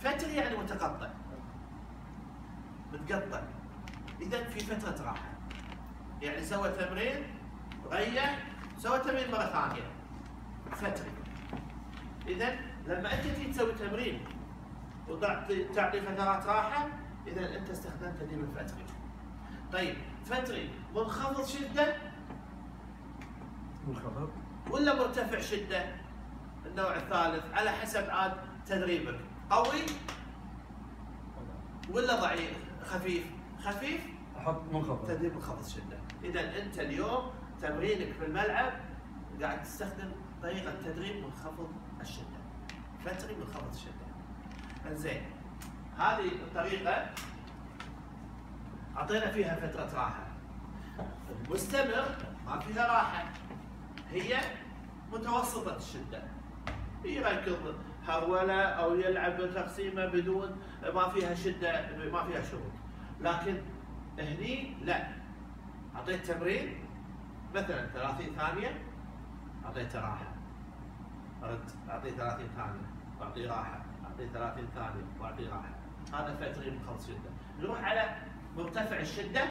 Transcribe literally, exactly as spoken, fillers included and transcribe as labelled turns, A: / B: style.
A: فتري يعني متقطع، متقطع. اذا في فتره راحه، يعني سوى تمرين ريح، سوى تمرين مره ثانيه، فتري. اذا لما انت تيجي تسوي تمرين وتعطي تعطي فترات راحه، اذا انت استخدمت التدريب الفتري. طيب فتري منخفض شده
B: منخفض
A: ولا مرتفع شده؟ النوع الثالث على حسب عاد تدريبك، قوي ولا ضعيف؟ خفيف؟ خفيف
B: احط منخفض،
A: تدريب منخفض شده. اذا انت اليوم تمرينك في الملعب قاعد تستخدم طريقه تدريب منخفض الشده، فتري منخفض الشده. انزين، هذه الطريقه اعطينا فيها فتره راحه. مستمر ما فيها راحه، هي متوسطه الشده، يركض هروله او يلعب تقسيمه بدون ما فيها شده، ما فيها شروط. لكن هني لا، اعطيت تمرين مثلا ثلاثين ثانيه، اعطيته راحه، ارد اعطيه ثلاثين ثانيه واعطيه راحه، اعطيه ثلاثين ثانيه واعطيه راحه. هذا فتري منخفض شده. نروح على مرتفع الشده.